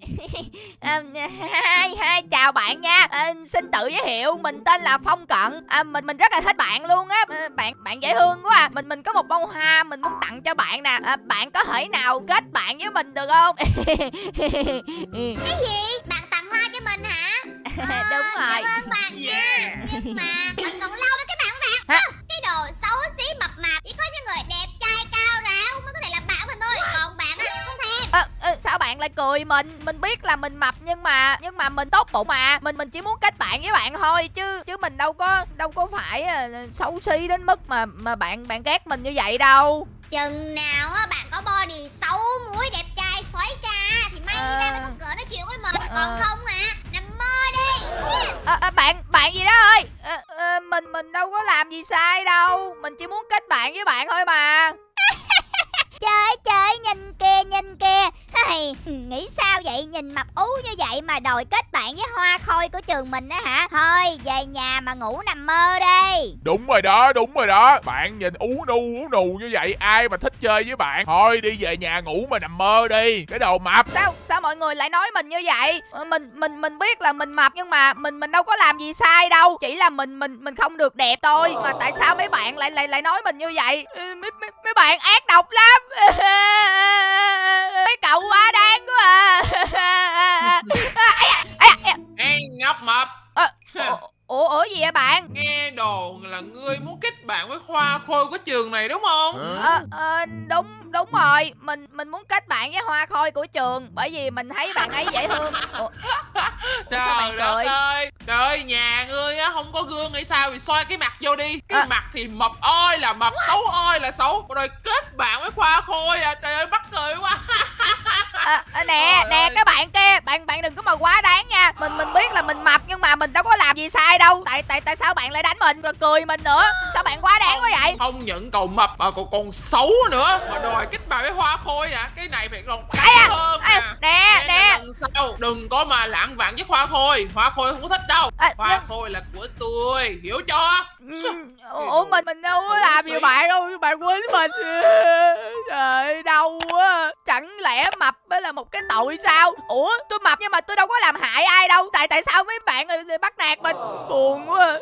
Chào bạn nha. Xin tự giới thiệu, mình tên là Phong Cận. Mình rất là thích bạn luôn á. Bạn dễ thương quá à. Mình có một bông hoa mình muốn tặng cho bạn nè. Bạn có thể nào kết bạn với mình được không? Cái gì? Bạn tặng hoa cho mình hả? Đúng rồi. Cảm ơn bạn nha. Nhưng mà mình còn lâu với cái bạn cái đồ xấu xí mập mạp, chỉ có những người đẹp trai cao ráo mới có thể làm bạn mình thôi. Còn bạn á, không thèm. Sao bạn lại cười mình? Mình biết là mình mập nhưng mà mình tốt bụng à. Mình chỉ muốn kết bạn với bạn thôi chứ mình đâu có phải xấu xí đến mức mà bạn ghét mình như vậy đâu. Chừng nào á bạn có body xấu muối đẹp trai xoáy ca thì may ra mới có cỡ nói chuyện với mình. Còn không nằm mơ đi. Bạn gì đó ơi. Mình đâu có làm gì sai đâu. Mình chỉ muốn kết bạn với bạn thôi mà. Trời, nhìn kìa. Nghĩ sao vậy? Nhìn mập ú như vậy mà đòi kết bạn với Hoa Khôi của trường mình á hả? Thôi về nhà mà ngủ nằm mơ đi. Đúng rồi đó. Bạn nhìn ú nù như vậy, ai mà thích chơi với bạn. Thôi đi về nhà ngủ mà nằm mơ đi, cái đồ mập. Sao mọi người lại nói mình như vậy? Mình biết là mình mập nhưng mà mình đâu có làm gì sai đâu. Chỉ là mình không được đẹp thôi. Mà tại sao mấy bạn lại nói mình như vậy? Mấy bạn ác độc lắm. Mấy cậu quá đáng quá à. Ê nhóc mập, Ủa gì vậy bạn? nghe đồn là ngươi muốn kết bạn với Hoa Khôi của trường này đúng không? Đúng rồi. Mình muốn kết bạn với Hoa Khôi của trường bởi vì mình thấy bạn ấy dễ thương. Trời đất ơi, trời nhà ngươi á không có gương hay sao thì soi cái mặt vô đi. Cái mặt thì mập ơi là mập, xấu ơi là xấu, rồi kết bạn với Hoa Khôi à. Trời ơi mắc cười quá. Nè các bạn kia, bạn đừng có mà quá đáng nha. Mình biết là mình mập nhưng mà mình đâu có làm gì sai đâu. Tại sao bạn lại đánh mình rồi cười mình nữa? Sao bạn quá đáng quá vậy? Không những còn mập mà còn xấu nữa mà đòi kết bạn với Hoa Khôi à. Cái này phải còn hơn nè. Lần sau đừng có mà lảng vảng với Hoa Khôi. Hoa Khôi không có thích đâu. Hoa Khôi là của tôi, hiểu chưa? Ủa mình đâu có làm gì bạn đâu, bạn quýnh mình. Trời đau quá. Chẳng lẽ mập mới là một cái tội sao? Ủa tôi mập nhưng mà tôi đâu có làm hại ai đâu. Tại sao mấy bạn lại bắt nạt mình? Buồn quá.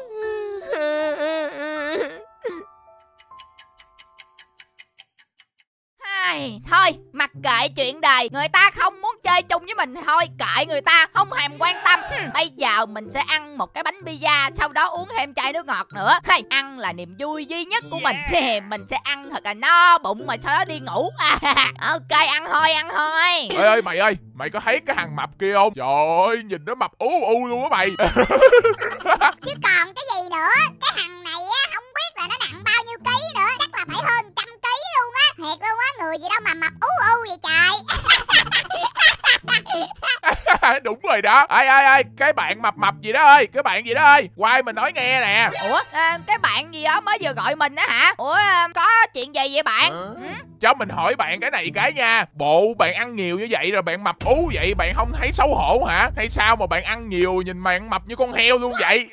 Thôi mặc kệ chuyện đời. Người ta không muốn chơi chung với mình thôi kệ người ta, không thèm quan tâm. Bây giờ mình sẽ ăn một cái bánh pizza, sau đó uống thêm chai nước ngọt nữa. Ăn là niềm vui duy nhất của mình. Mình sẽ ăn thật là no bụng mà sau đó đi ngủ. Ok ăn thôi. Ê mày ơi, mày có thấy cái thằng mập kia không? Trời ơi nhìn nó mập u luôn á mày. Chứ còn cái gì nữa. Cái thằng này á không biết là nó nặng bao nhiêu ký nữa. Chắc là phải hơn 100 ký luôn á. Thiệt luôn á, người gì đâu mà mập u vậy trời. Đúng rồi đó. Ai cái bạn mập gì đó ơi, cái bạn gì đó ơi, quay mình nói nghe nè. Ủa cái bạn gì đó mới vừa gọi mình á hả? Ủa có chuyện gì vậy bạn? Cho mình hỏi bạn cái này cái nha. Bộ bạn ăn nhiều như vậy rồi bạn mập ú vậy, bạn không thấy xấu hổ hả? Hay sao mà bạn ăn nhiều nhìn bạn mập như con heo luôn vậy?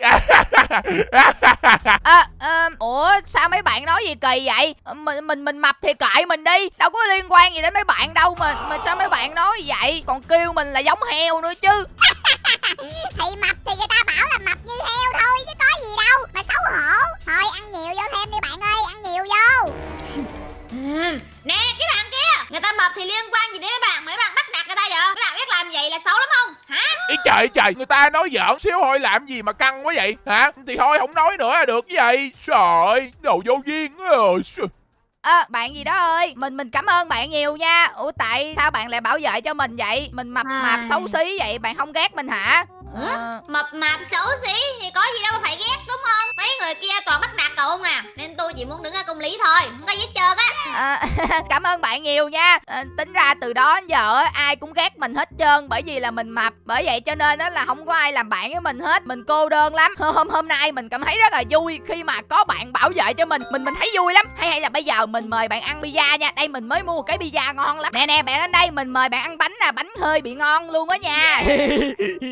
Ủa sao mấy bạn nói gì kỳ vậy? Mình mập thì kệ mình đi, đâu có liên quan gì đến mấy bạn đâu mà sao mấy bạn nói vậy? Còn kêu mình là giống heo nữa chứ. Thì mập thì người ta bảo là mập như heo thôi chứ có gì đâu mà xấu hổ. Thôi ăn nhiều vô thêm đi bạn ơi, ăn nhiều vô. Nè cái bạn kia, người ta mập thì liên quan gì đến mấy bạn bắt nạt người ta vậy? Mấy bạn biết làm vậy là xấu lắm không hả? Ý trời, người ta nói giỡn xíu thôi làm gì mà căng quá vậy hả? Thì thôi không nói nữa là được cái gì. Trời đồ vô duyên rồi. Bạn gì đó ơi, mình cảm ơn bạn nhiều nha. Ủa tại sao bạn lại bảo vệ cho mình vậy? Mình mập xấu xí vậy, bạn không ghét mình hả? Mập mạp xấu xí thì có gì đâu mà phải ghét đúng không? Mấy người kia toàn bắt nạt cậu không à. Nên tôi chỉ muốn đứng ra công lý thôi, không có gì hết trơn á. Cảm ơn bạn nhiều nha. Tính ra từ đó đến giờ ai cũng ghét mình hết trơn bởi vì là mình mập. Bởi vậy cho nên là không có ai làm bạn với mình hết. Mình cô đơn lắm. Hôm nay mình cảm thấy rất là vui khi mà có bạn bảo vệ cho mình. Mình thấy vui lắm. Hay là bây giờ mình mời bạn ăn pizza nha. Đây mình mới mua một cái pizza ngon lắm. Nè bạn đến đây mình mời bạn ăn bánh nè, bánh hơi bị ngon luôn á nha. Ăn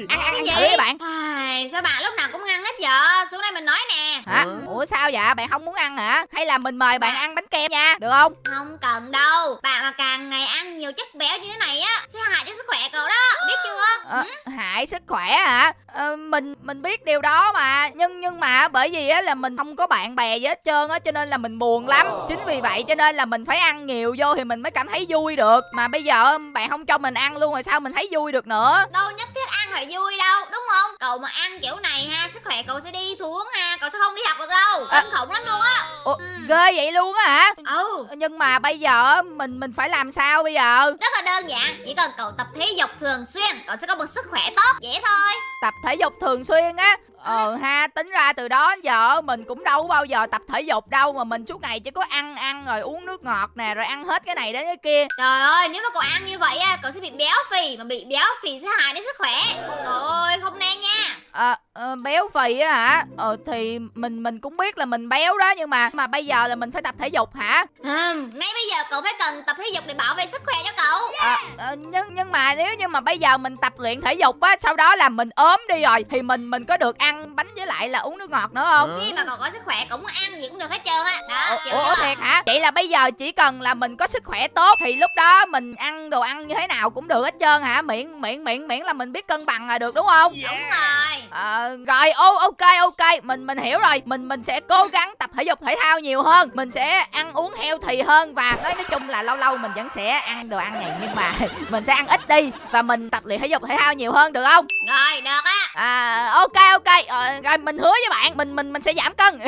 gì thử đi bạn. Sao bạn lúc nào cũng ăn hết vậy? Xuống đây mình nói nè. Hả? Ủa sao vậy? Bạn không muốn ăn hả? Hay là mình mời bạn ăn bánh kem nha, được không? Không cần đâu. Bạn mà càng ngày ăn nhiều chất béo như thế này á sẽ hại cho sức khỏe cậu đó, biết chưa? Hại sức khỏe hả? Mình biết điều đó mà. Nhưng mà bởi vì á là mình không có bạn bè gì hết trơn á, cho nên là mình buồn lắm. Chính vì vậy cho nên là mình phải ăn nhiều vô thì mình mới cảm thấy vui được. Mà bây giờ bạn không cho mình ăn luôn rồi sao mình thấy vui được nữa? Đâu nhất thiết ăn phải vui đâu, đúng không? Cậu mà ăn kiểu này ha, sức khỏe cậu sẽ đi xuống ha, cậu sẽ không đi học được đâu. Kinh khủng lắm luôn á. Ghê vậy luôn á hả? Ừ. Nhưng mà bây giờ mình phải làm sao bây giờ? Rất là đơn giản, chỉ cần cậu tập thể dục thường xuyên, cậu sẽ có một sức khỏe tốt, dễ thôi. Tập thể dục thường xuyên á? Ha, tính ra từ đó đến giờ mình cũng đâu có bao giờ tập thể dục đâu, mà mình suốt ngày chỉ có ăn rồi uống nước ngọt nè, rồi ăn hết cái này đến cái kia. Trời ơi, nếu mà cậu ăn như vậy á, cậu sẽ bị béo phì, mà bị béo phì sẽ hại đến sức khỏe. Trời ơi, không nên nha. Béo phì á hả? Thì mình cũng biết là mình béo đó, nhưng mà bây giờ là mình phải tập thể dục hả? Ngay bây giờ cậu phải cần tập thể dục để bảo vệ sức khỏe cho cậu. Nhưng mà nếu như mà bây giờ mình tập luyện thể dục á, sau đó là mình ốm đi rồi thì mình có được ăn bánh với lại là uống nước ngọt nữa không? Khi mà cậu có sức khỏe cậu muốn ăn gì cũng được hết trơn á. Đó, Ủa thiệt hả? Vậy là bây giờ chỉ cần là mình có sức khỏe tốt thì lúc đó mình ăn đồ ăn như thế nào cũng được hết trơn hả? Miễn là mình biết cân bằng là được đúng không? Đúng rồi. Rồi ok, mình hiểu rồi. Mình sẽ cố gắng tập thể dục thể thao nhiều hơn, mình sẽ ăn uống healthy hơn, và nói chung là lâu lâu mình vẫn sẽ ăn đồ ăn này, nhưng mà mình sẽ ăn ít đi và mình tập luyện thể dục thể thao nhiều hơn, được không? Rồi, được á. Ok. Rồi mình hứa với bạn mình sẽ giảm cân.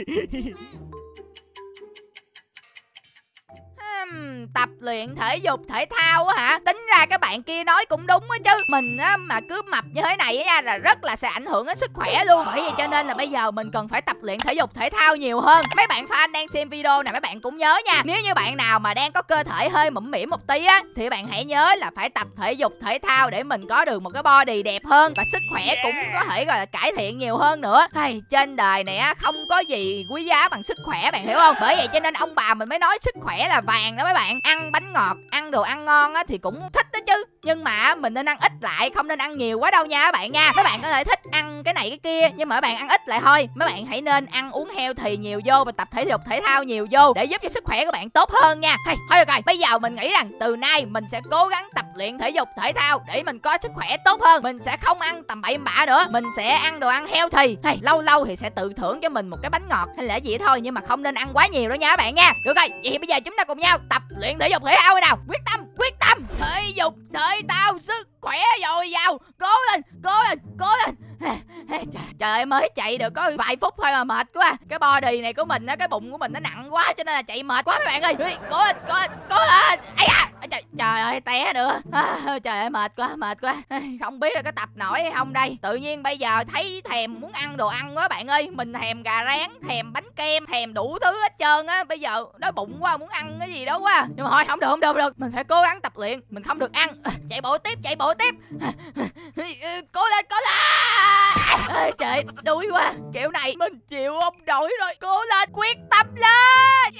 Tập luyện thể dục thể thao á hả? Tính ra các bạn kia nói cũng đúng á chứ. Mình á mà cứ mập như thế này á là rất là sẽ ảnh hưởng đến sức khỏe luôn. Bởi vậy cho nên là bây giờ mình cần phải tập luyện thể dục thể thao nhiều hơn. Mấy bạn fan đang xem video này, mấy bạn cũng nhớ nha, nếu như bạn nào mà đang có cơ thể hơi mũm mĩm một tí á thì bạn hãy nhớ là phải tập thể dục thể thao để mình có được một cái body đẹp hơn, và sức khỏe cũng có thể gọi là cải thiện nhiều hơn nữa. Trên đời này á không có gì quý giá bằng sức khỏe, bạn hiểu không? Bởi vậy cho nên ông bà mình mới nói sức khỏe là vàng đó mấy bạn. Ăn bánh ngọt, ăn đồ ăn ngon á thì cũng thích đó chứ, nhưng mà mình nên ăn ít lại, không nên ăn nhiều quá đâu nha các bạn nha. Mấy bạn có thể thích ăn cái này cái kia, nhưng mà mấy bạn ăn ít lại thôi. Mấy bạn hãy nên ăn uống healthy nhiều vô và tập thể dục thể thao nhiều vô để giúp cho sức khỏe của bạn tốt hơn nha. Thôi ok, bây giờ mình nghĩ rằng từ nay mình sẽ cố gắng tập luyện thể dục thể thao để mình có sức khỏe tốt hơn. Mình sẽ không ăn tầm bậy bạ nữa, mình sẽ ăn đồ ăn healthy. Lâu lâu thì sẽ tự thưởng cho mình một cái bánh ngọt hay là gì đó thôi, nhưng mà không nên ăn quá nhiều đó nha các bạn nha. Được rồi, vậy thì bây giờ chúng ta cùng nhau tập luyện thể dục thể thao nào. Quyết tâm thể dục thể thao, sức khỏe dồi dào, cố lên. Trời ơi, mới chạy được có vài phút thôi mà mệt quá. Cái body này của mình á, cái bụng của mình nó nặng quá cho nên là chạy mệt quá mấy bạn ơi. Cố lên. Trời ơi, té nữa. Trời ơi, mệt quá. Không biết là có tập nổi hay không đây. Tự nhiên bây giờ thấy thèm muốn ăn đồ ăn quá bạn ơi. Mình thèm gà rán, thèm bánh kem, thèm đủ thứ hết trơn á. Bây giờ đói bụng quá, muốn ăn cái gì đó quá. Nhưng mà thôi, không được. Mình phải cố gắng tập luyện, mình không được ăn. Chạy bộ tiếp. Cố lên. Trời, đuối quá. Kiểu này mình chịu không nổi rồi. Cố lên, quyết tâm lên.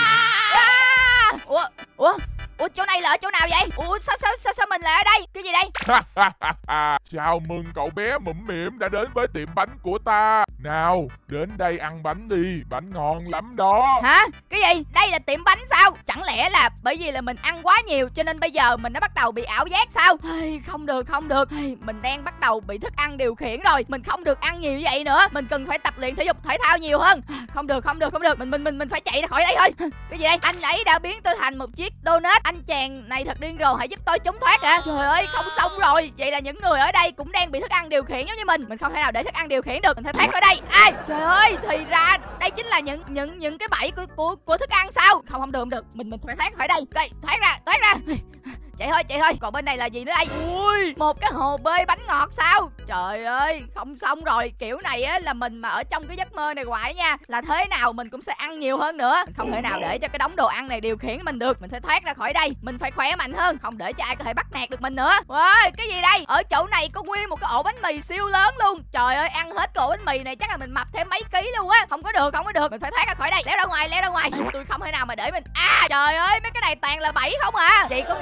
Ủa chỗ này là ở chỗ nào vậy? Ủa sao mình lại ở đây? Cái gì đây? Chào mừng cậu bé mũm mĩm đã đến với tiệm bánh của ta. Nào, đến đây ăn bánh đi, bánh ngon lắm đó. Hả? Cái gì? Đây là tiệm bánh sao? Chẳng lẽ là bởi vì là mình ăn quá nhiều cho nên bây giờ mình đã bắt đầu bị ảo giác sao? Không được. Mình đang bắt đầu bị thức ăn điều khiển rồi. Mình không được ăn nhiều như vậy nữa. Mình cần phải tập luyện thể dục thể thao nhiều hơn. Không được. Mình phải chạy ra khỏi đây thôi. Cái gì đây? Anh ấy đã biến tôi thành một chiếc donut. Anh chàng này thật điên rồ, hãy giúp tôi trốn thoát hả? Trời ơi, không xong rồi. Vậy là những người ở đây cũng đang bị thức ăn điều khiển giống như mình. Mình không thể nào để thức ăn điều khiển được. Mình phải thoát khỏi đây. Trời ơi, thì ra đây chính là những cái bẫy của thức ăn sao? Không được. Mình phải thoát khỏi đây. Đây, thoát ra. Chạy thôi. Còn bên này là gì nữa đây? Ui, một cái hồ bơi bánh ngọt sao? Trời ơi, không xong rồi. Kiểu này á là mình mà ở trong cái giấc mơ này hoài nha, là thế nào mình cũng sẽ ăn nhiều hơn nữa. Mình không thể nào để cho cái đống đồ ăn này điều khiển mình được. Mình phải thoát ra khỏi đây. Mình phải khỏe mạnh hơn, không để cho ai có thể bắt nạt được mình nữa. Ôi, cái gì đây? Ở chỗ này có nguyên một cái ổ bánh mì siêu lớn luôn. Trời ơi, ăn hết cái ổ bánh mì này chắc là mình mập thêm mấy ký luôn á. Không có được. Mình phải thoát ra khỏi đây. Leo ra ngoài. Tôi không thể nào mà để mình. Trời ơi, mấy cái này toàn là bẫy không à. Vậy có nghĩa là đồ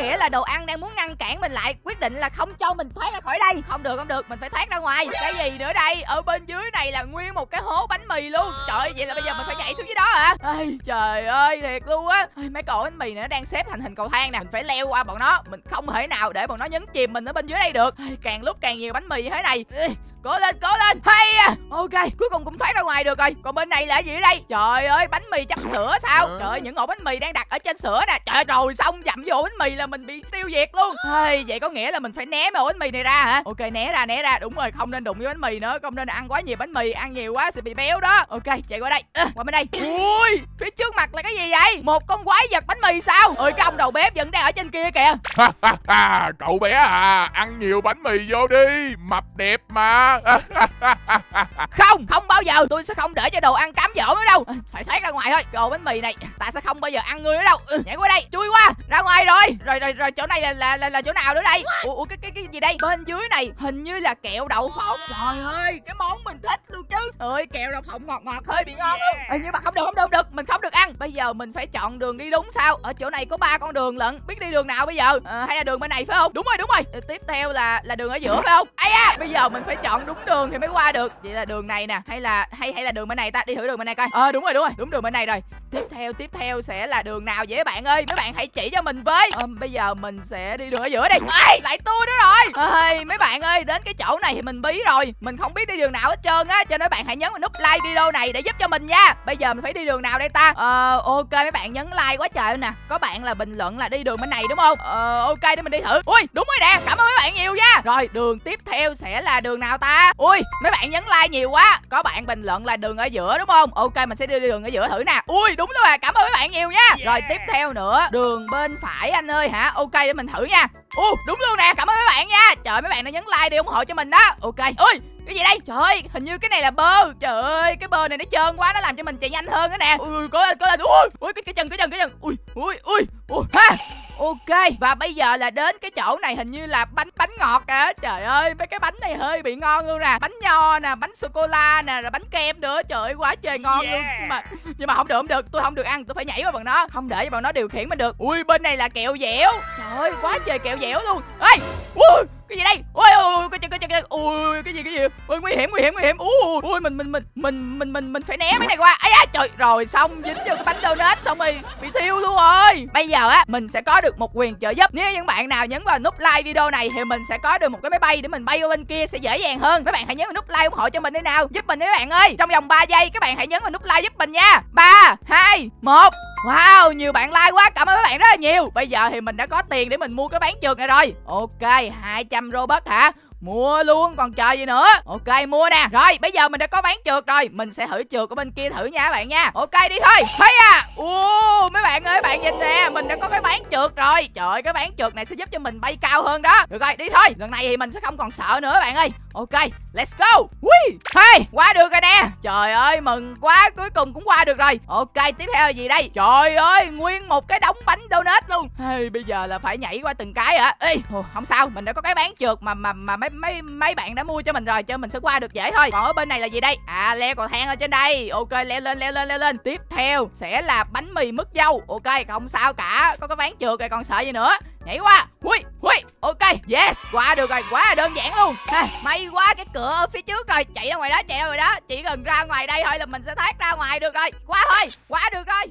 ăn đang muốn ngăn cản mình lại, quyết định là không cho mình thoát ra khỏi đây. Không được, mình phải thoát ra ngoài. Cái gì nữa đây? Ở bên dưới này là nguyên một cái hố bánh mì luôn. Trời ơi, vậy là bây giờ mình phải nhảy xuống dưới đó hả? Ây, trời ơi, thiệt luôn á. Mấy cái ổ bánh mì này nó đang xếp thành hình cầu thang nè, mình phải leo qua bọn nó. Mình không thể nào để bọn nó nhấn chìm mình ở bên dưới đây được. Càng lúc càng nhiều bánh mì như thế này. Cố lên. Hay à. Ok, cuối cùng cũng thoát ra ngoài được rồi. Còn bên này là gì ở đây? Trời ơi, bánh mì chấm sữa sao? Trời ơi, những ổ bánh mì đang đặt ở trên sữa nè. Trời ơi, rồi xong dặm vô ổ bánh mì là mình bị tiêu diệt luôn. Vậy có nghĩa là mình phải né ổ bánh mì này ra hả? Ok, né ra. Đúng rồi, không nên đụng với bánh mì nữa, không nên ăn quá nhiều bánh mì, ăn nhiều quá sẽ bị béo đó. Ok, chạy qua đây. Qua bên đây. Ui, phía trước mặt là cái gì vậy? Một con quái vật bánh mì sao? Ơi, cái ông đầu bếp vẫn đang ở trên kia kìa. Cậu bé à, ăn nhiều bánh mì vô đi, mập đẹp mà. Không bao giờ, tôi sẽ không để cho đồ ăn cám dỗ nữa đâu. Phải thoát ra ngoài thôi. Đồ bánh mì này ta sẽ không bao giờ ăn ngươi nữa đâu. Nhảy qua đây, chui qua ra ngoài rồi chỗ này là chỗ nào nữa đây? Ủa cái gì đây? Bên dưới này hình như là kẹo đậu phộng. Trời ơi, cái món mình thích luôn chứ. Ơi, kẹo đậu phộng ngọt hơi bị ngon luôn. Nhưng mà không được, mình không được ăn. Bây giờ mình phải chọn đường đi đúng sao? Ở chỗ này có 3 con đường lận, biết đi đường nào bây giờ? Hay là đường bên này phải không? Đúng rồi. Tiếp theo là đường ở giữa phải không? Bây giờ mình phải chọn đúng đường thì mới qua được. Vậy là đường này nè, hay là đường bên này ta? Đi thử đường bên này coi. Đúng rồi, đúng đường bên này rồi. Tiếp theo sẽ là đường nào vậy mấy bạn ơi? Mấy bạn hãy chỉ cho mình với. Bây giờ mình sẽ đi đường ở giữa đi. Lại tôi nữa rồi. Mấy bạn ơi, đến cái chỗ này thì mình bí rồi. Mình không biết đi đường nào hết trơn á, cho nên bạn hãy nhấn vào nút like video này để giúp cho mình nha. Bây giờ mình phải đi đường nào đây ta? Ok, mấy bạn nhấn like quá trời nè. Có bạn là bình luận là đi đường bên này đúng không? Ok, để mình đi thử. Ui, đúng rồi nè, cảm ơn mấy bạn nhiều nha. Rồi, đường tiếp theo sẽ là đường nào ta? Ui, mấy bạn nhấn like nhiều quá. Có bạn bình luận là đường ở giữa đúng không? Ok, mình sẽ đi đường ở giữa thử nè. Ui, đúng rồi, cảm ơn mấy bạn nhiều nha. Rồi tiếp theo nữa, đường bên phải anh ơi hả? Ok, để mình thử nha. Đúng luôn nè, cảm ơn mấy bạn nha. Trời, mấy bạn đã nhấn like để ủng hộ cho mình đó. Ok. Ui, cái gì đây? Trời ơi, hình như cái này là bơ. Trời ơi, cái bơ này nó trơn quá, nó làm cho mình chạy nhanh hơn đó nè. Cố lên. Ui, cái chân. Ui. Ha. Ok, và bây giờ là đến cái chỗ này hình như là bánh ngọt kìa. Trời ơi, mấy cái bánh này hơi bị ngon luôn nè. Bánh nho nè, bánh sô cô la nè, rồi bánh kem nữa. Trời ơi, quá trời ngon luôn. Nhưng mà không được, tôi không được ăn, tôi phải nhảy vào bọn nó, không để cho bọn nó điều khiển mình được. Ui, bên này là kẹo dẻo. Trời ơi, quá trời kẹo dẻo luôn. Ê, cái gì đây? Ui, cái gì? Ui, nguy hiểm. Ui, mình phải né mấy này qua. Trời, rồi xong dính vô cái bánh donut xong rồi bị thiêu luôn rồi. Bây giờ á, mình sẽ có được một quyền trợ giúp. Nếu những bạn nào nhấn vào nút like video này thì mình sẽ có được một cái máy bay để mình bay qua bên kia sẽ dễ dàng hơn. Các bạn hãy nhấn vào nút like ủng hộ cho mình đi nào. Giúp mình đi các bạn ơi. Trong vòng 3 giây các bạn hãy nhấn vào nút like giúp mình nha. 3, 2, 1. Wow, nhiều bạn like quá, cảm ơn các bạn rất là nhiều. Bây giờ thì mình đã có tiền để mình mua cái ván trượt này rồi. Ok, 200 Robux hả? Mua luôn, còn chờ gì nữa. Ok, mua nè. Rồi, bây giờ mình đã có ván trượt rồi. Mình sẽ thử trượt ở bên kia thử nha các bạn nha. Ok, đi thôi. Thấy à. Mấy bạn ơi, bạn nhìn nè, mình đã có cái ván trượt rồi. Trời ơi, cái ván trượt này sẽ giúp cho mình bay cao hơn đó. Được rồi, đi thôi. Lần này thì mình sẽ không còn sợ nữa các bạn ơi. Ok, let's go. Hey, qua được rồi nè. Trời ơi, mừng quá, cuối cùng cũng qua được rồi. Ok, tiếp theo là gì đây? Trời ơi, nguyên một cái đống bánh donut luôn. Hey, bây giờ là phải nhảy qua từng cái hả? Không sao, mình đã có cái ván trượt mà mấy bạn đã mua cho mình rồi, cho mình sẽ qua được dễ thôi. Còn ở bên này là gì đây? Leo cầu thang ở trên đây. Ok, leo lên. Tiếp theo sẽ là bánh mì mứt dâu. Ok, không sao cả, có cái ván trượt rồi còn sợ gì nữa. Nhảy qua. Ok, yes, qua được rồi, quá là đơn giản luôn. May quá, cái cửa ở phía trước rồi. Chạy ra ngoài đó. Chỉ cần ra ngoài đây thôi là mình sẽ thoát ra ngoài được rồi. Qua được rồi.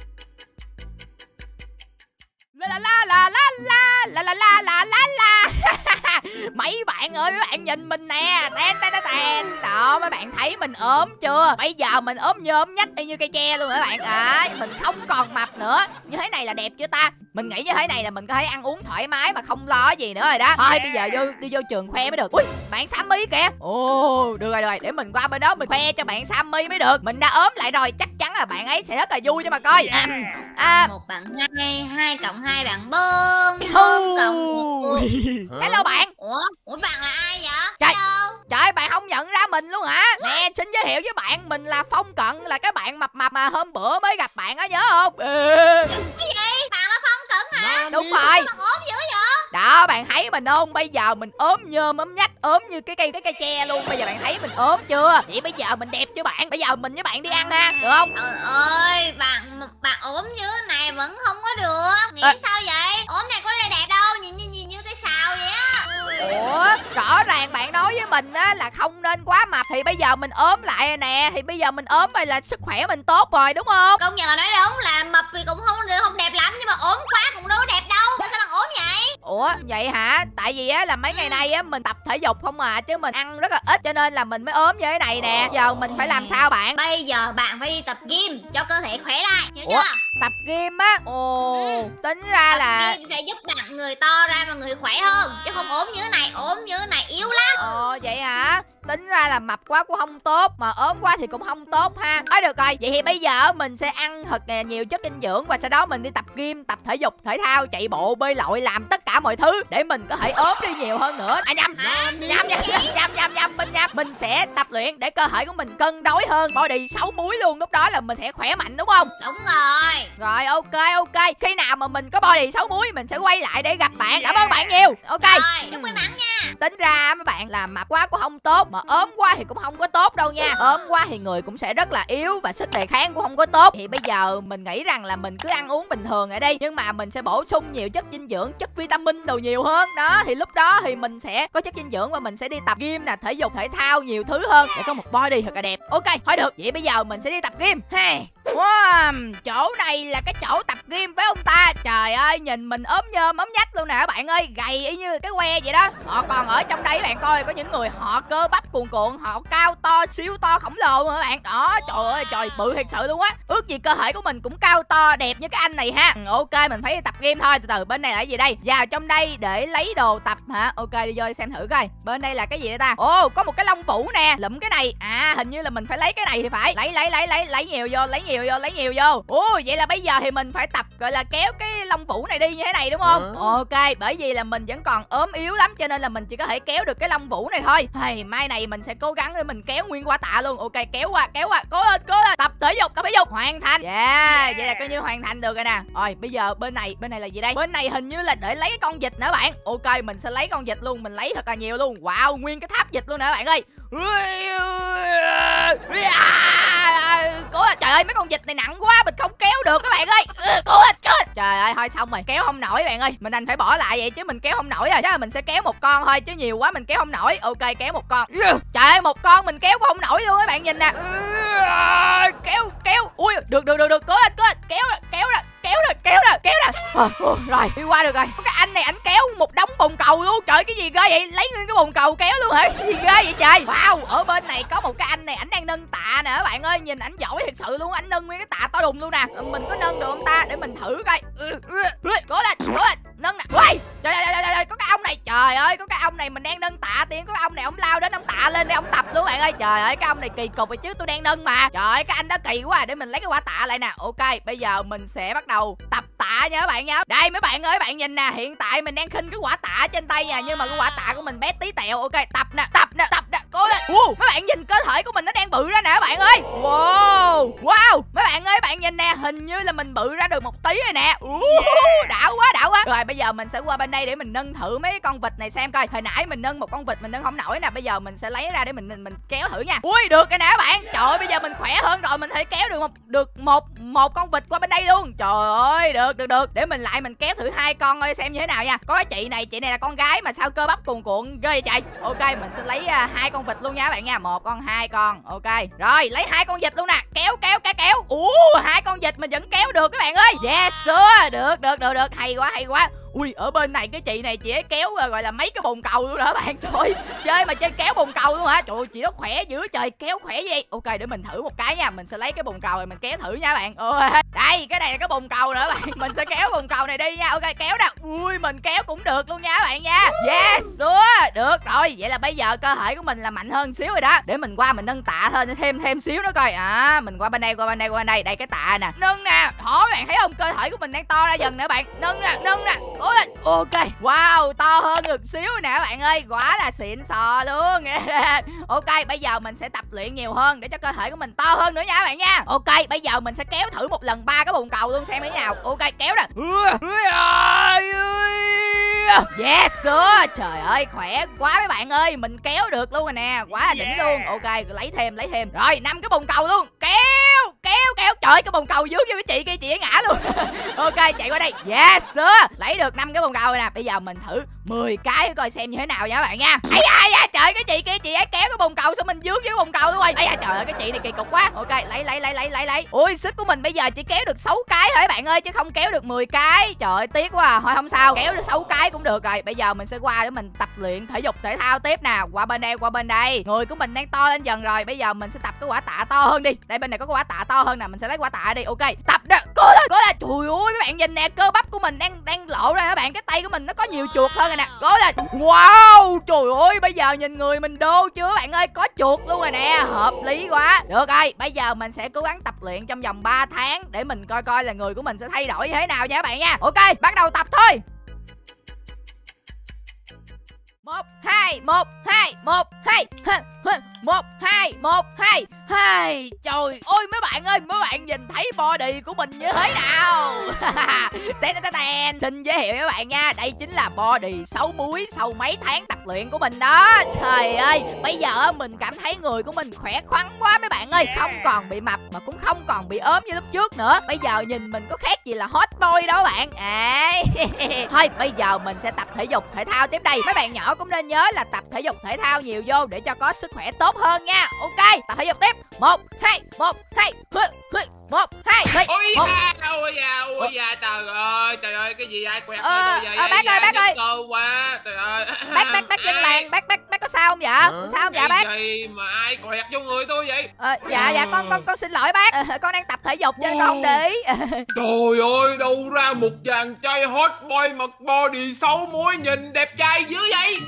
Mấy bạn ơi, mấy bạn nhìn mình nè. Đó, mấy bạn thấy mình ốm chưa? Bây giờ mình ốm nhôm nhách y như cây tre luôn các bạn. Mình không còn mập nữa. Như thế này là đẹp chưa ta? Mình nghĩ như thế này là mình có thể ăn uống thoải mái mà không lo gì nữa rồi đó. Thôi bây giờ đi vô trường khoe mới được. Ui, bạn Sammy kìa. Được rồi, để mình qua bên đó mình khoe cho bạn Sammy mới được. Mình đã ốm lại rồi, chắc chắn là bạn ấy sẽ rất là vui cho mà coi. 1 bằng 2, 2 cộng 2 bằng 4, 4 cộng 1. Hello bạn. Ủa bạn là ai vậy? Trời ơi, bạn không nhận ra mình luôn hả? Nè, xin giới thiệu với bạn, mình là Phong Cận, là cái bạn mập mà hôm bữa mới gặp bạn á, nhớ không? Cái gì? Bạn là Phong Cận hả? Đúng rồi. Sao bạn ốm dữ vậy? Đó, bạn thấy mình không? Bây giờ mình ốm nhôm ốm nhách, ốm như cái cây tre luôn. Bây giờ bạn thấy mình ốm chưa? Vậy bây giờ mình đẹp chưa bạn? Bây giờ mình với bạn đi ăn ha, được không? Trời ơi, bạn ốm như thế này vẫn không có được. Nghĩ sao vậy? Ốm này có ra đẹp đâu, nhìn như cái sào vậy á. Ủa, rõ ràng bạn nói với mình á là không nên quá mập. Thì bây giờ mình ốm lại rồi nè. Thì bây giờ mình ốm rồi là sức khỏe mình tốt rồi đúng không? Công nhận là nói đúng, là mập thì cũng không đẹp lắm, nhưng mà ốm quá cũng đâu có đẹp đâu. Mà sao bạn ốm vậy? Ủa vậy hả? Tại vì á là mấy ngày nay á mình tập thể dục không à, chứ mình ăn rất là ít cho nên là mình mới ốm như thế này nè. Giờ mình phải làm sao bạn? Bây giờ bạn phải đi tập gym cho cơ thể khỏe lại, hiểu chưa? Tập gym á? Ồ, tính ra là tập gym sẽ giúp bạn người to ra và người khỏe hơn, chứ không ốm như thế này, ốm như thế này yếu lắm. Ồ vậy hả? Tính ra là mập quá cũng không tốt, mà ốm quá thì cũng không tốt ha. Thôi được rồi, vậy thì bây giờ mình sẽ ăn thật nhiều chất dinh dưỡng và sau đó mình đi tập gym, tập thể dục thể thao, chạy bộ, bơi lội, làm tất cả mọi thứ để mình có thể ốm đi nhiều hơn nữa. À nhầm, mình sẽ tập luyện để cơ thể của mình cân đối hơn, body 6 múi luôn, lúc đó là mình sẽ khỏe mạnh đúng không? Đúng rồi. Rồi ok, khi nào mà mình có body 6 múi mình sẽ quay lại để gặp bạn. Cảm ơn bạn nhiều. Ok. Rồi, chúc may mắn nha. Tính ra mấy bạn là mập quá cũng không tốt, mà ốm quá thì cũng không có tốt đâu nha. Ốm quá thì người cũng sẽ rất là yếu và sức đề kháng cũng không có tốt. Thì bây giờ mình nghĩ rằng là mình cứ ăn uống bình thường ở đây, nhưng mà mình sẽ bổ sung nhiều chất dinh dưỡng, chất vitamin đồ nhiều hơn. Đó, thì lúc đó thì mình sẽ có chất dinh dưỡng và mình sẽ đi tập gym nè, thể dục thể thao nhiều thứ hơn để có một body thật là đẹp. Ok, thôi được. Vậy bây giờ mình sẽ đi tập gym. Hey. Wow, chỗ này là cái chỗ tập gym phải không ta? Trời ơi, nhìn mình ốm nhôm ốm nhách luôn nè bạn ơi, gầy y như cái que vậy đó. Họ còn ở trong đây bạn coi, có những người họ cơ bắp cuồn cuộn, họ cao to, siêu to, khổng lồ mà các bạn. Đó, trời ơi trời, bự thật sự luôn á. Ước gì cơ thể của mình cũng cao to đẹp như cái anh này ha. Ok, mình phải đi tập gym thôi. Từ từ, bên này là cái gì đây? Vào trong đây để lấy đồ tập hả? Ok, đi vô xem thử coi. Bên đây là cái gì đây ta? Ồ, có một cái lông vũ nè, lụm cái này. À, hình như là mình phải lấy cái này thì phải. Lấy nhiều vô, lấy nhiều vô. Ồ, vậy là bây giờ thì mình phải tập gọi là kéo cái lông vũ này đi như thế này đúng không? Ok, bởi vì là mình vẫn còn ốm yếu lắm cho nên là mình chỉ có thể kéo được cái lông vũ này thôi. Hey, mai này mình sẽ cố gắng để mình kéo nguyên quả tạ luôn. Ok, kéo qua, cố lên. Tập thể dục, hoàn thành. Yeah, vậy là coi như hoàn thành được rồi nè. Rồi, bây giờ bên này là gì đây? Bên này hình như là để lấy cái con vịt nữa bạn. Ok, mình sẽ lấy con vịt luôn, mình lấy thật là nhiều luôn. Wow, nguyên cái tháp vịt luôn nè bạn ơi. Cố lên, trời ơi mấy con vịt này nặng quá, mình không kéo được các bạn ơi. Cố lên. Trời ơi, thôi xong rồi, kéo không nổi bạn ơi. Mình đành phải bỏ lại vậy chứ mình kéo không nổi rồi. Chắc là mình sẽ kéo một con thôi chứ nhiều quá mình kéo không nổi. Ok, kéo một con. Trời ơi, một con mình kéo cũng không nổi luôn các bạn nhìn nè. Kéo. Ui, được. Cố lên. Kéo ra. Rồi, đi qua được rồi. Có cái anh này ảnh kéo một đống bồn cầu luôn. Trời, cái gì ghê vậy? Lấy nguyên cái bồn cầu kéo luôn hả? Cái gì ghê vậy trời? Wow, ở bên này có một cái anh này, ảnh đang nâng tạ nè các bạn ơi. Nhìn ảnh giỏi thật sự luôn, ảnh nâng nguyên cái tạ to đùng luôn nè. Mình có nâng được không ta? Để mình thử coi. Cố lên. Nâng nè. Uầy, trời, có cái ông này. Trời ơi, có cái ông này mình đang nâng tạ tiên, có cái ông này ông lao đến ông tạ lên để ông tập luôn bạn ơi. Trời ơi, cái ông này kỳ cục rồi chứ, tôi đang nâng mà. Trời ơi, cái anh đó kỳ quá. Để mình lấy cái quả tạ lại nè. Ok, bây giờ mình sẽ bắt đầu tập tạ nha các bạn nha. Đây mấy bạn ơi, bạn nhìn nè, hiện tại mình đang khinh cái quả tạ trên tay nha, nhưng mà cái quả tạ của mình bé tí tẹo. Ok, tập nè. Cố lên. Mấy bạn nhìn cơ thể của mình nó đang bự ra nè các bạn ơi. Wow, mấy bạn ơi, bạn nhìn nè, hình như là mình bự ra được một tí rồi nè. Đã quá. Rồi bây giờ mình sẽ qua bên đây để mình nâng thử mấy con vịt này xem coi. Hồi nãy mình nâng một con vịt mình nâng không nổi nè, bây giờ mình sẽ lấy ra để mình kéo thử nha. Ui, được rồi nè các bạn. Trời ơi, bây giờ mình khỏe hơn rồi, mình thể kéo được một con vịt qua bên đây luôn. Trời ơi, được. Để mình kéo thử 2 con coi xem như thế nào nha. Có cái chị này là con gái mà sao cơ bắp cuồn cuộn ghê vậy trời. Ok, mình sẽ lấy 2 con vịt luôn nha các bạn nha. 1 con, 2 con. Ok. Rồi, lấy 2 con vịt luôn nè. Kéo. 2 con vịt mình vẫn kéo được các bạn ơi. Yes sir. Được. Hay quá. Ui, ở bên này cái chị này chị ấy kéo gọi là mấy cái bồn cầu luôn đó các bạn. Trời ơi, chơi mà chơi kéo bồn cầu luôn hả? Trời ơi, chị đó khỏe dữ trời, kéo khỏe vậy. Ok, để mình thử một cái nha. Mình sẽ lấy cái bồn cầu rồi mình kéo thử nha các bạn. Đây, cái này là cái bồn cầu nữa các bạn. Mình sẽ kéo bồn cầu này đi nha. Ok, kéo nè. Ui, mình kéo cũng được luôn nha các bạn nha. Yes sure. Được rồi, vậy là bây giờ cơ thể của mình là mạnh hơn xíu rồi đó. Để mình qua mình nâng tạ thêm xíu nữa coi. Mình qua bên đây. Đây cái tạ nè. Nâng nè. Hỏi bạn thấy không, cơ thể của mình đang to ra dần nè bạn. Nâng nè. Cố lên. Ok, wow, to hơn được xíu nè các bạn ơi, quá là xịn sò luôn. Ok, bây giờ mình sẽ tập luyện nhiều hơn để cho cơ thể của mình to hơn nữa nha các bạn nha. Ok, bây giờ mình sẽ kéo thử một lần 3 cái bồn cầu luôn xem thế nào. Ok, kéo nè. Yes sir. Trời ơi khỏe quá mấy bạn ơi. Mình kéo được luôn rồi nè. Quá là đỉnh luôn. Ok lấy thêm. Rồi 5 cái bồn cầu luôn. Kéo. Trời ơi cái bồn cầu dướng vô cái chị kia, chị ấy ngã luôn. Ok chạy qua đây. Yes sir. Lấy được 5 cái bồn cầu rồi nè. Bây giờ mình thử 10 cái coi xem như thế nào nha các bạn nha. Ai da trời, cái chị kia chị ấy kéo cái bồn cầu xong mình dướng với bồn cầu luôn rồi. Ai da trời ơi cái chị này kỳ cục quá. Ok lấy. Ui sức của mình bây giờ chỉ kéo được 6 cái thôi các bạn ơi, chứ không kéo được 10 cái. Trời ơi tiếc quá à. Thôi không sao, kéo được 6 cái cũng được rồi. Bây giờ mình sẽ qua để mình tập luyện thể dục thể thao tiếp nè. Qua bên đây. Người của mình đang to lên dần rồi. Bây giờ mình sẽ tập cái quả tạ to hơn đi. Đây bên này có cái quả tạ to hơn nè, mình sẽ lấy quả tạ đi. Ok tập đó. Cố lên. Trời ơi mấy bạn nhìn nè, cơ bắp của mình đang lộ ra các bạn. Cái tay của mình nó có nhiều chuột hơn rồi nè. Cố lên. Wow trời ơi bây giờ nhìn người mình đô chưa các bạn ơi, có chuột luôn rồi nè, hợp lý quá. Được rồi bây giờ mình sẽ cố gắng tập luyện trong vòng 3 tháng để mình coi là người của mình sẽ thay đổi như thế nào nha các bạn nha. Ok bắt đầu tập thôi. 1 2 1 2 1 2 1 2 1 2. Trời ơi mấy bạn ơi, mấy bạn nhìn thấy body của mình như thế nào? Xin giới thiệu với các bạn nha, đây chính là body 6 múi sau mấy tháng tập luyện của mình đó. Trời ơi bây giờ mình cảm thấy người của mình khỏe khoắn quá mấy bạn ơi, không còn bị mập mà cũng không còn bị ốm như lúc trước nữa. Bây giờ nhìn mình có khác gì là hot boy đó bạn. Thôi bây giờ mình sẽ tập thể dục thể thao tiếp đây. Mấy bạn nhỏ cũng nên nhớ là tập thể dục thể thao nhiều vô để cho có sức khỏe tốt hơn nha. Ok tập thể dục tiếp. 1 2 1 2 1 2 Ôi da trời ơi cái gì ai quẹt tôi vậy? Bác ơi cơ quá trời ơi. Bác dân làng, bác có sao không vậy? Sao không vậy bác? Gì mà ai quẹt vô người tôi vậy? Dạ con xin lỗi bác. Con đang tập thể dục cho nên con không để ý. Trời ơi đâu ra một chàng trai hot boy mặc body 6 múi nhìn đẹp trai dữ vậy?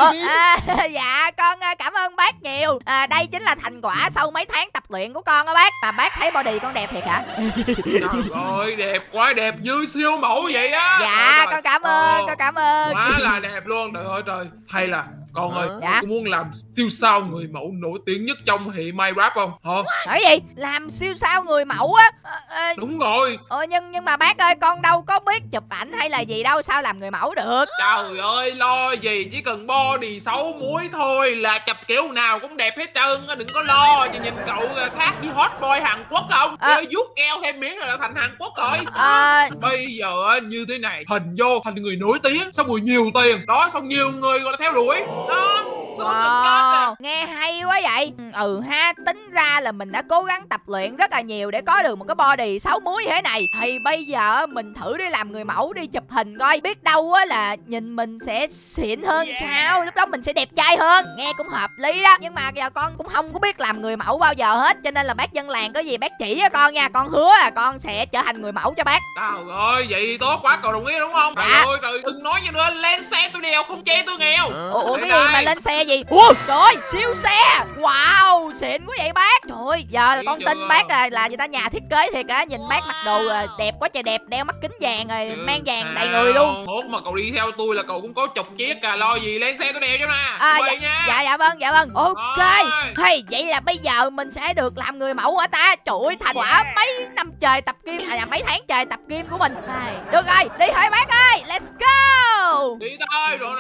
Dạ con cảm ơn bác nhiều. Đây chính là thành quả sau mấy tháng tập luyện của con đó bác. Mà bác thấy body con đẹp thiệt hả? Trời ơi đẹp quá, đẹp như siêu mẫu vậy á. Dạ con cảm ơn, con cảm ơn. Quá là đẹp luôn. Trời ơi trời. Hay là con ơi, dạ? con muốn làm siêu sao người mẫu nổi tiếng nhất trong hệ Minecraft không? Hả? Cái gì? Làm siêu sao người mẫu á? Đúng rồi. Nhưng mà bác ơi, con đâu có biết chụp ảnh hay là gì đâu, sao làm người mẫu được? Trời ơi, lo gì, chỉ cần body 6 múi thôi là chụp kiểu nào cũng đẹp hết trơn á, đừng có lo. Nhìn cậu khác với hot boy Hàn Quốc không? Vuốt keo thêm miếng là thành Hàn Quốc rồi. Bây giờ như thế này, hình vô thành người nổi tiếng, xong rồi nhiều tiền, đó xong nhiều người gọi là theo đuổi. Đó. Wow, nghe hay quá vậy. Ha, tính ra là mình đã cố gắng tập luyện rất là nhiều để có được một cái body 6 múi như thế này. Thì bây giờ mình thử đi làm người mẫu, đi chụp hình coi, biết đâu á là nhìn mình sẽ xịn hơn sao, lúc đó mình sẽ đẹp trai hơn. Nghe cũng hợp lý đó. Nhưng mà giờ con cũng không có biết làm người mẫu bao giờ hết, cho nên là bác dân làng có gì bác chỉ cho con nha. Con hứa là con sẽ trở thành người mẫu cho bác. Trời ơi, vậy thì tốt quá, cậu đồng ý đúng không? Trời ơi, trời đừng nói như nữa, lên xe tôi đèo không chê tôi nghèo. Ủa cái gì mà lên xe gì? Ủa trời ơi, siêu xe. Wow, xịn quá vậy bác. Trời ơi, giờ là con tin bác là người ta nhà thiết kế thiệt á. Nhìn bác mặc đồ đẹp quá trời đẹp, đeo mắt kính vàng rồi, mang vàng đầy người luôn. Mốt mà cậu đi theo tôi là cậu cũng có chục chiếc à, lo gì, lên xe tôi đèo cho nè. Dạ vâng. Ok. Hey, vậy là bây giờ mình sẽ được làm người mẫu hả ta? Trời ơi, thành quả mấy năm trời tập gym, mấy tháng trời tập gym của mình. Được rồi, đi thôi bác ơi, let's go. Đi thôi, rồi.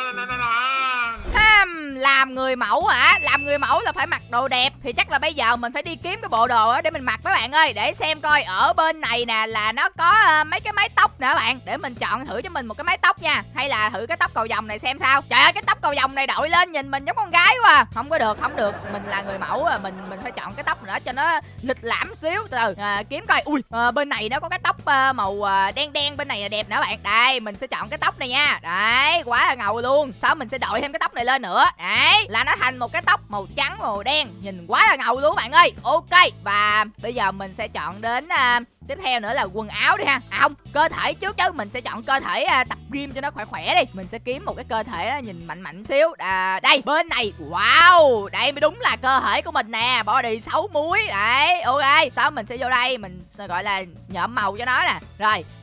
Làm người mẫu hả? Làm người mẫu là phải mặc đồ đẹp. Thì chắc là bây giờ mình phải đi kiếm cái bộ đồ để mình mặc các bạn ơi. Để xem coi ở bên này nè là nó có mấy cái mái tóc nè các bạn. Để mình chọn thử cho mình một cái mái tóc nha. Hay là thử cái tóc cầu vồng này xem sao. Trời ơi cái tóc cầu vồng này đội lên nhìn mình giống con gái quá. Không được. Mình là người mẫu à. Mình phải chọn cái tóc nữa cho nó lịch lãm xíu. Từ kiếm coi. Ui bên này nó có cái tóc màu đen bên này là đẹp nè các bạn. Đây mình sẽ chọn cái tóc này nha. Đấy quá là ngầu luôn. Sau mình sẽ đội thêm cái tóc này lên nữa. Đấy là nó thành một cái tóc màu trắng màu đen, nhìn quá là ngầu luôn bạn ơi. Ok, và bây giờ mình sẽ chọn đến tiếp theo nữa là quần áo đi ha. Không, cơ thể trước chứ. Mình sẽ chọn cơ thể tập gym cho nó khỏe đi. Mình sẽ kiếm một cái cơ thể nhìn mạnh xíu. Đây bên này. Wow, đây mới đúng là cơ thể của mình nè, body 6 múi. Đấy ok, sau mình sẽ vô đây mình sẽ gọi là nhuộm màu cho nó nè. Rồi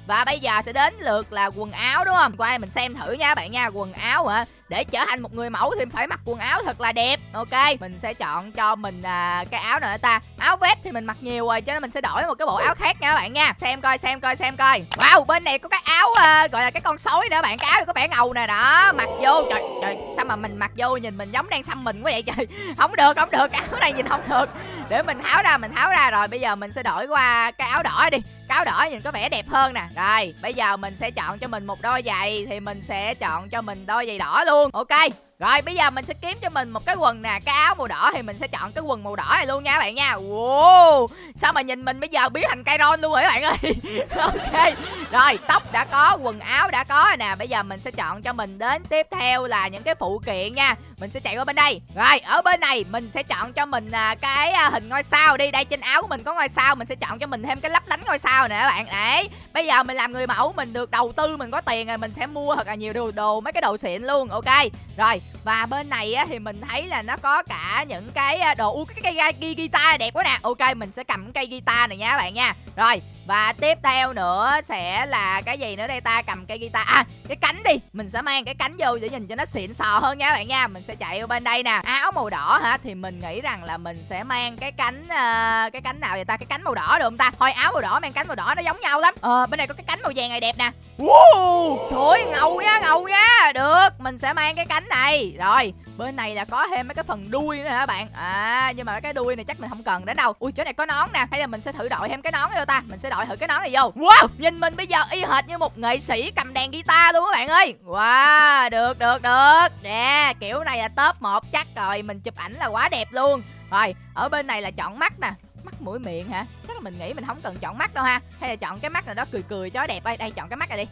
và bây giờ sẽ đến lượt là quần áo đúng không? Qua đây mình xem thử nha bạn nha. Quần áo hả? Để trở thành một người mẫu thì phải mặc quần áo thật là đẹp. Ok, mình sẽ chọn cho mình cái áo nào ta. Áo vest thì mình mặc nhiều rồi cho nên mình sẽ đổi một cái bộ áo khác nha các bạn nha. Xem coi. Wow, bên này có cái áo gọi là cái con sói nữa bạn. Cái áo này có vẻ ngầu nè đó. Mặc vô trời sao mà mình mặc vô nhìn mình giống đang xăm mình quá vậy trời. Không được, áo này nhìn không được. Để mình tháo ra rồi bây giờ mình sẽ đổi qua cái áo đỏ đi. Cái áo đỏ nhìn có vẻ đẹp hơn nè. Rồi, bây giờ mình sẽ chọn cho mình một đôi giày thì mình sẽ chọn cho mình đôi giày đỏ luôn. Ok. Rồi bây giờ mình sẽ kiếm cho mình một cái quần nè. Cái áo màu đỏ thì mình sẽ chọn cái quần màu đỏ này luôn nha các bạn nha. Wow, sao mà nhìn mình bây giờ biến thành Kairon luôn rồi các bạn ơi. Ok. Rồi tóc đã có, quần áo đã có rồi nè. Bây giờ mình sẽ chọn cho mình đến tiếp theo là những cái phụ kiện nha. Mình sẽ chạy qua bên đây. Rồi ở bên này mình sẽ chọn cho mình cái hình ngôi sao đi. Đây trên áo của mình có ngôi sao. Mình sẽ chọn cho mình thêm cái lấp lánh ngôi sao nè các bạn. Đấy, bây giờ mình làm người mẫu, mình được đầu tư, mình có tiền rồi, mình sẽ mua thật là nhiều đồ mấy cái đồ xịn luôn. Ok. Rồi và bên này á, thì mình thấy là nó có cả những cái đồ cái cây guitar đẹp quá nè. Ok, mình sẽ cầm cây guitar này nha các bạn nha. Rồi và tiếp theo nữa sẽ là cái gì nữa đây ta? Cầm cây guitar. Cái cánh đi. Mình sẽ mang cái cánh vô để nhìn cho nó xịn sò hơn nha các bạn nha. Mình sẽ chạy qua bên đây nè. Áo màu đỏ hả? Thì mình nghĩ rằng là mình sẽ mang cái cánh cái cánh nào vậy ta? Cái cánh màu đỏ được không ta? Thôi áo màu đỏ mang cánh màu đỏ nó giống nhau lắm. Bên này có cái cánh màu vàng này đẹp nè. Wow, trời ơi, ngầu nha. Được, mình sẽ mang cái cánh này. Rồi bên này là có thêm mấy cái phần đuôi nữa hả các bạn? Nhưng mà cái đuôi này chắc mình không cần đến đâu. Ui, chỗ này có nón nè. Hay là mình sẽ thử đội thêm cái nón vô ta? Mình sẽ đội thử cái nón này vô. Wow, nhìn mình bây giờ y hệt như một nghệ sĩ cầm đàn guitar luôn các bạn ơi. Wow, được. Nè, kiểu này là top 1 chắc rồi. Mình chụp ảnh là quá đẹp luôn. Rồi, ở bên này là chọn mắt nè. Mắt mũi miệng hả? Chắc là mình nghĩ mình không cần chọn mắt đâu ha. Hay là chọn cái mắt nào đó cười cho đẹp ơi. Đây, chọn cái mắt này đi.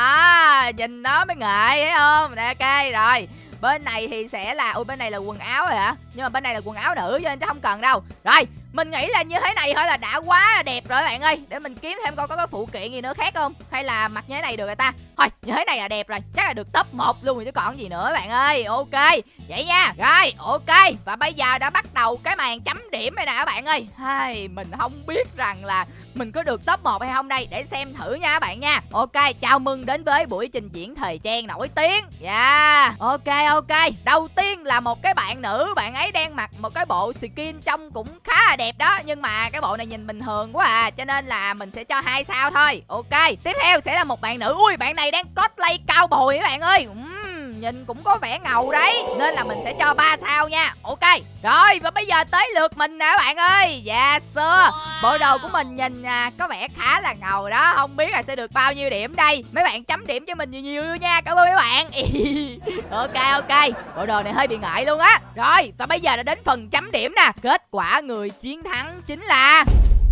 Nhìn nó mới nghệ thấy không? Nè, ok, rồi. Bên này thì sẽ là bên này là quần áo rồi hả? Nhưng mà bên này là quần áo nữ cho nên chắc không cần đâu. Rồi, mình nghĩ là như thế này thôi là đã quá đẹp rồi các bạn ơi. Để mình kiếm thêm coi có cái phụ kiện gì nữa khác không? Hay là mặc như thế này được rồi ta? Thôi, như thế này là đẹp rồi. Chắc là được top 1 luôn rồi chứ còn gì nữa các bạn ơi. Ok, vậy nha. Rồi, ok. Và bây giờ đã bắt đầu cái màn chấm điểm rồi nè các bạn ơi. Mình không biết rằng là mình có được top 1 hay không đây. Để xem thử nha các bạn nha. Ok, chào mừng đến với buổi trình diễn thời trang nổi tiếng. Ok. Đầu tiên là một cái bạn nữ. Bạn ấy đang mặc một cái bộ skin trông cũng khá là đẹp đó. Nhưng mà cái bộ này nhìn bình thường quá à. Cho nên là mình sẽ cho 2 sao thôi. Ok, tiếp theo sẽ là một bạn nữ. Ui, bạn này đang cosplay cowboy các bạn ơi. Nhìn cũng có vẻ ngầu đấy. Nên là mình sẽ cho 3 sao nha. Ok. Rồi và bây giờ tới lượt mình nè các bạn ơi. Yes sir. Bộ đồ của mình nhìn có vẻ khá là ngầu đó. Không biết là sẽ được bao nhiêu điểm đây. Mấy bạn chấm điểm cho mình nhiều nha. Cảm ơn mấy bạn. Ok. Bộ đồ này hơi bị ngại luôn á. Rồi và bây giờ đã đến phần chấm điểm nè. Kết quả người chiến thắng chính là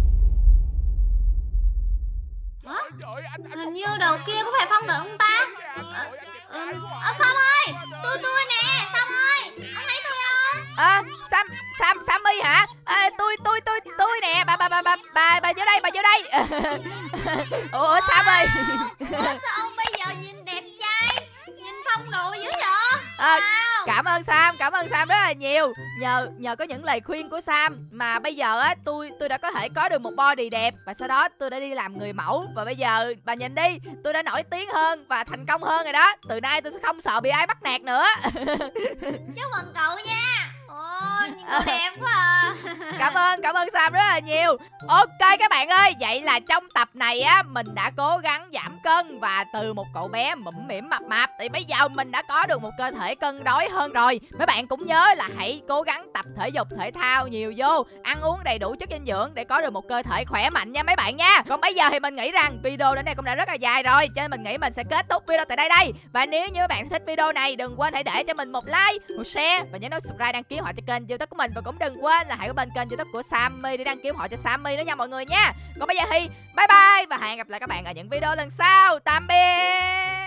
Hình như đồ kia có phải Phong được không ta? Phong ơi, tôi nè, Phong ơi, ông thấy tôi không? Sammy hả? Tôi nè, bà vô đây. Ủa Sammy. Sao ông bây giờ nhìn đẹp trai, nhìn phong độ dữ vậy? Cảm ơn Sam rất là nhiều. Nhờ có những lời khuyên của Sam mà bây giờ á tôi đã có thể có được một body đẹp. Và sau đó tôi đã đi làm người mẫu. Và bây giờ bà nhìn đi, tôi đã nổi tiếng hơn và thành công hơn rồi đó. Từ nay tôi sẽ không sợ bị ai bắt nạt nữa. Chúc mừng cậu nha. Nhìn cậu đẹp quá à. Cảm ơn Sam rất là nhiều. Ok các bạn ơi, vậy là trong tập này á mình đã cố gắng giảm cân. Và từ một cậu bé mũm mĩm mập thì bây giờ mình đã có được một cơ thể cân đối hơn rồi. Mấy bạn cũng nhớ là hãy cố gắng tập thể dục thể thao nhiều vô, ăn uống đầy đủ chất dinh dưỡng để có được một cơ thể khỏe mạnh nha mấy bạn nha. Còn bây giờ thì mình nghĩ rằng video đến đây cũng đã rất là dài rồi, cho nên mình nghĩ mình sẽ kết thúc video tại đây. Và nếu như các bạn thích video này, đừng quên hãy để cho mình một like, một share và nhớ nút subscribe, đăng ký họ cho kênh YouTube của mình. Và cũng đừng quên là hãy có bên kênh YouTube của Sammy để đăng ký họ cho Sammy nữa nha mọi người nha. Còn bây giờ thì bye bye và hẹn gặp lại các bạn ở những video lần sau. Tạm biệt.